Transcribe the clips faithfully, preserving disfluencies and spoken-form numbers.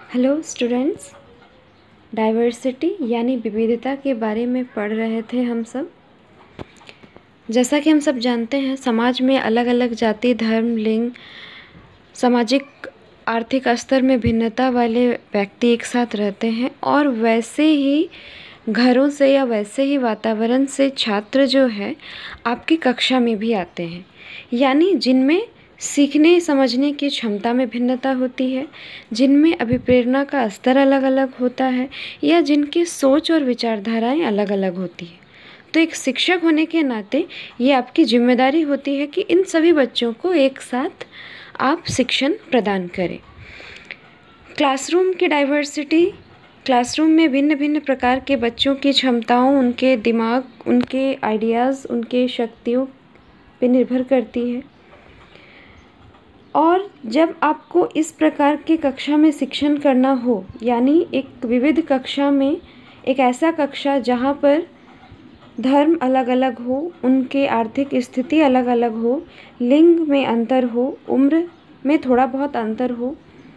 Hello students, diversity यानी विविधता के बारे में पढ़ रहे थे हम सब। जैसा कि हम सब जानते हैं, समाज में अलग अलग जाति, धर्म, लिंग, सामाजिक आर्थिक स्तर में भिन्नता वाले व्यक्ति एक साथ रहते हैं और वैसे ही घरों से या वैसे ही वातावरण से छात्र जो है आपकी कक्षा में भी आते हैं, यानी जिनमें सीखने समझने की क्षमता में भिन्नता होती है, जिनमें अभिप्रेरणा का स्तर अलग अलग होता है या जिनकी सोच और विचारधाराएं अलग अलग होती है। तो एक शिक्षक होने के नाते ये आपकी जिम्मेदारी होती है कि इन सभी बच्चों को एक साथ आप शिक्षण प्रदान करें। क्लासरूम की डाइवर्सिटी, क्लासरूम में भिन्न भिन्न प्रकार के बच्चों की क्षमताओं, उनके दिमाग, उनके आइडियाज़, उनके शक्तियों पे निर्भर करती है। और जब आपको इस प्रकार के कक्षा में शिक्षण करना हो, यानी एक विविध कक्षा में, एक ऐसा कक्षा जहाँ पर धर्म अलग अलग हो, उनके आर्थिक स्थिति अलग अलग हो, लिंग में अंतर हो, उम्र में थोड़ा बहुत अंतर हो,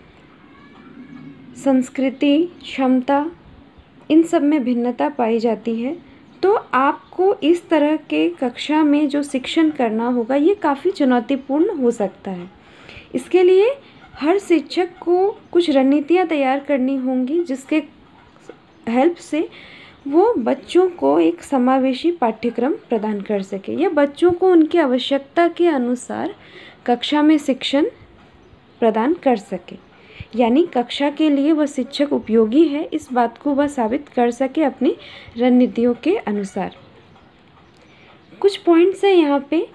संस्कृति, क्षमता, इन सब में भिन्नता पाई जाती है, तो आपको इस तरह के कक्षा में जो शिक्षण करना होगा ये काफ़ी चुनौतीपूर्ण हो सकता है। इसके लिए हर शिक्षक को कुछ रणनीतियाँ तैयार करनी होंगी जिसके हेल्प से वो बच्चों को एक समावेशी पाठ्यक्रम प्रदान कर सके या बच्चों को उनकी आवश्यकता के अनुसार कक्षा में शिक्षण प्रदान कर सके, यानी कक्षा के लिए वह शिक्षक उपयोगी है इस बात को वह साबित कर सके अपनी रणनीतियों के अनुसार। कुछ पॉइंट्स हैं यहाँ पे,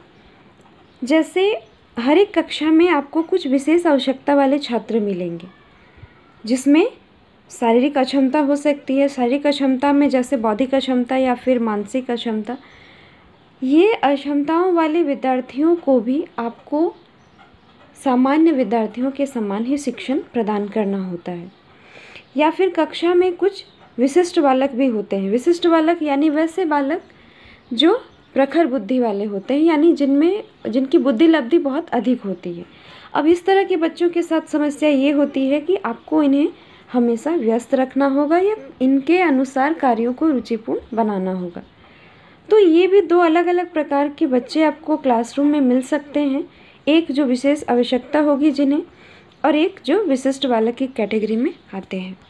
जैसे हर एक कक्षा में आपको कुछ विशेष आवश्यकता वाले छात्र मिलेंगे जिसमें शारीरिक अक्षमता हो सकती है। शारीरिक अक्षमता में जैसे बौद्धिक अक्षमता या फिर मानसिक अक्षमता, ये अक्षमताओं वाले विद्यार्थियों को भी आपको सामान्य विद्यार्थियों के समान ही शिक्षण प्रदान करना होता है। या फिर कक्षा में कुछ विशिष्ट बालक भी होते हैं। विशिष्ट बालक यानी वैसे बालक जो प्रखर बुद्धि वाले होते हैं, यानी जिनमें जिनकी बुद्धि लब्धि बहुत अधिक होती है। अब इस तरह के बच्चों के साथ समस्या ये होती है कि आपको इन्हें हमेशा व्यस्त रखना होगा या इनके अनुसार कार्यों को रुचिपूर्ण बनाना होगा। तो ये भी दो अलग अलग प्रकार के बच्चे आपको क्लासरूम में मिल सकते हैं, एक जो विशेष आवश्यकता होगी जिन्हें, और एक जो विशिष्ट बालक की कैटेगरी में आते हैं।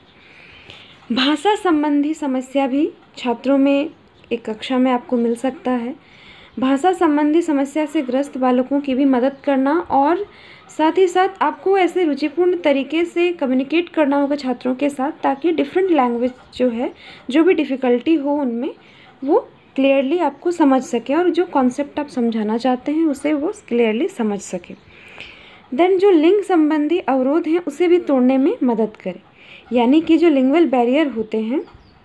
भाषा संबंधी समस्या भी छात्रों में एक कक्षा में आपको मिल सकता है। भाषा संबंधी समस्या से ग्रस्त बालकों की भी मदद करना और साथ ही साथ आपको ऐसे रुचिपूर्ण तरीके से कम्युनिकेट करना होगा छात्रों के साथ ताकि डिफरेंट लैंग्वेज जो है, जो भी डिफ़िकल्टी हो उनमें, वो क्लियरली आपको समझ सके और जो कॉन्सेप्ट आप समझाना चाहते हैं उसे वो क्लियरली समझ सके। देन जो लिंग संबंधी अवरोध हैं उसे भी तोड़ने में मदद करे, यानी कि जो लिंगुअल बैरियर होते हैं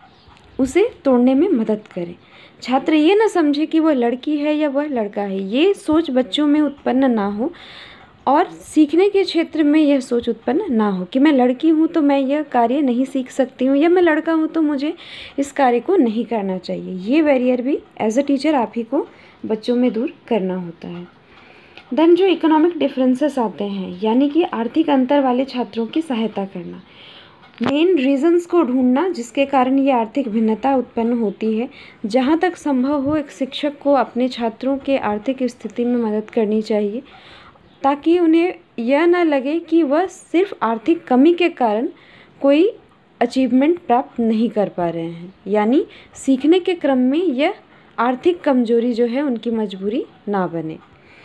उसे तोड़ने में मदद करें। छात्र ये ना समझे कि वह लड़की है या वह लड़का है, ये सोच बच्चों में उत्पन्न ना हो और सीखने के क्षेत्र में यह सोच उत्पन्न ना हो कि मैं लड़की हूँ तो मैं यह कार्य नहीं सीख सकती हूँ या मैं लड़का हूँ तो मुझे इस कार्य को नहीं करना चाहिए। ये बैरियर भी एज अ टीचर आप ही को बच्चों में दूर करना होता है। देन जो इकोनॉमिक डिफरेंसेस आते हैं, यानी कि आर्थिक अंतर वाले छात्रों की सहायता करना, मेन रीजंस को ढूंढना जिसके कारण ये आर्थिक भिन्नता उत्पन्न होती है। जहाँ तक संभव हो एक शिक्षक को अपने छात्रों के आर्थिक स्थिति में मदद करनी चाहिए ताकि उन्हें यह न लगे कि वह सिर्फ आर्थिक कमी के कारण कोई अचीवमेंट प्राप्त नहीं कर पा रहे हैं, यानी सीखने के क्रम में यह आर्थिक कमजोरी जो है उनकी मजबूरी ना बने।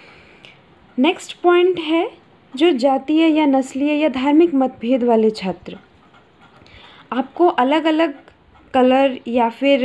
नेक्स्ट पॉइंट है जो जातीय या नस्लीय या धार्मिक मतभेद वाले छात्र। आपको अलग अलग कलर या फिर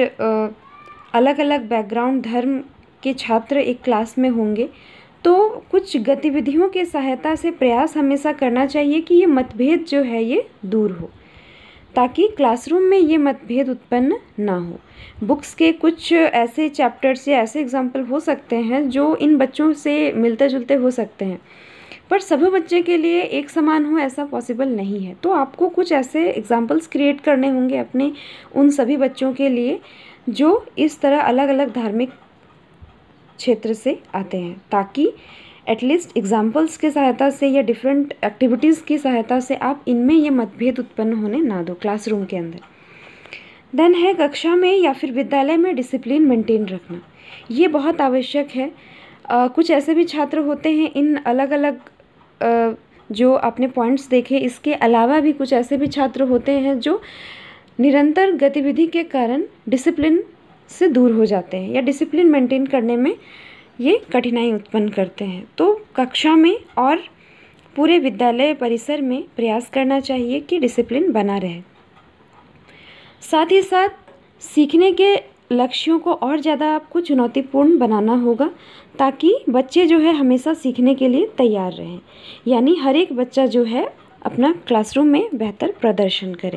अलग अलग बैकग्राउंड धर्म के छात्र एक क्लास में होंगे तो कुछ गतिविधियों के सहायता से प्रयास हमेशा करना चाहिए कि ये मतभेद जो है ये दूर हो ताकि क्लासरूम में ये मतभेद उत्पन्न ना हो। बुक्स के कुछ ऐसे चैप्टर्स या ऐसे एग्जाम्पल हो सकते हैं जो इन बच्चों से मिलते जुलते हो सकते हैं, पर सभी बच्चे के लिए एक समान हो ऐसा पॉसिबल नहीं है। तो आपको कुछ ऐसे एग्जाम्पल्स क्रिएट करने होंगे अपने उन सभी बच्चों के लिए जो इस तरह अलग अलग धार्मिक क्षेत्र से आते हैं, ताकि एटलीस्ट एग्जाम्पल्स की सहायता से या डिफरेंट एक्टिविटीज़ की सहायता से आप इनमें ये मतभेद उत्पन्न होने ना दो क्लासरूम के अंदर। देन है कक्षा में या फिर विद्यालय में डिसिप्लिन मेंटेन रखना, ये बहुत आवश्यक है। आ, कुछ ऐसे भी छात्र होते हैं, इन अलग अलग आ, जो आपने पॉइंट्स देखे, इसके अलावा भी कुछ ऐसे भी छात्र होते हैं जो निरंतर गतिविधि के कारण डिसिप्लिन से दूर हो जाते हैं या डिसिप्लिन मेंटेन करने में ये कठिनाई उत्पन्न करते हैं। तो कक्षा में और पूरे विद्यालय परिसर में प्रयास करना चाहिए कि डिसिप्लिन बना रहे। साथ ही साथ सीखने के लक्ष्यों को और ज़्यादा आपको चुनौतीपूर्ण बनाना होगा ताकि बच्चे जो है हमेशा सीखने के लिए तैयार रहें, यानी हर एक बच्चा जो है अपना क्लासरूम में बेहतर प्रदर्शन करे।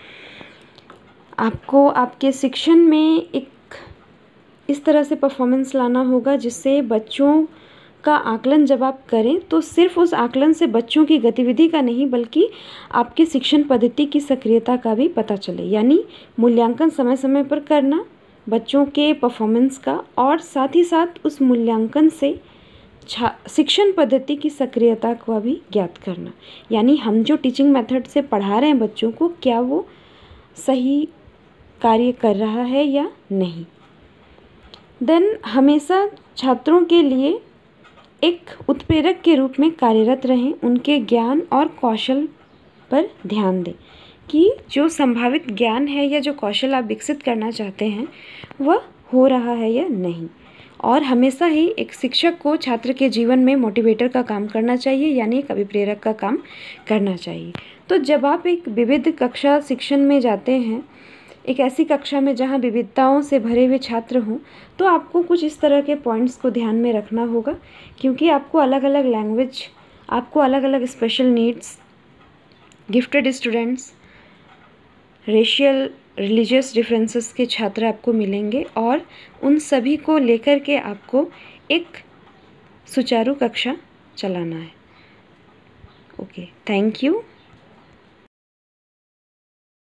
आपको आपके शिक्षण में एक इस तरह से परफॉर्मेंस लाना होगा जिससे बच्चों का आकलन जब आप करें तो सिर्फ उस आकलन से बच्चों की गतिविधि का नहीं बल्कि आपके शिक्षण पद्धति की सक्रियता का भी पता चले, यानी मूल्यांकन समय समय पर करना बच्चों के परफॉर्मेंस का, और साथ ही साथ उस मूल्यांकन से छा शिक्षण पद्धति की सक्रियता को भी ज्ञात करना, यानी हम जो टीचिंग मेथड से पढ़ा रहे हैं बच्चों को, क्या वो सही कार्य कर रहा है या नहीं। देन हमेशा छात्रों के लिए एक उत्प्रेरक के रूप में कार्यरत रहें, उनके ज्ञान और कौशल पर ध्यान दें कि जो संभावित ज्ञान है या जो कौशल आप विकसित करना चाहते हैं वह हो रहा है या नहीं। और हमेशा ही एक शिक्षक को छात्र के जीवन में मोटिवेटर का काम करना चाहिए, यानी एक अभिप्रेरक का काम करना चाहिए। तो जब आप एक विविध कक्षा शिक्षण में जाते हैं, एक ऐसी कक्षा में जहाँ विविधताओं से भरे हुए छात्र हों, तो आपको कुछ इस तरह के पॉइंट्स को ध्यान में रखना होगा, क्योंकि आपको अलग अलग लैंग्वेज, आपको अलग अलग special needs, gifted students, racial religious differences के छात्र आपको मिलेंगे और उन सभी को लेकर के आपको एक सुचारू कक्षा चलाना है। Okay, thank you.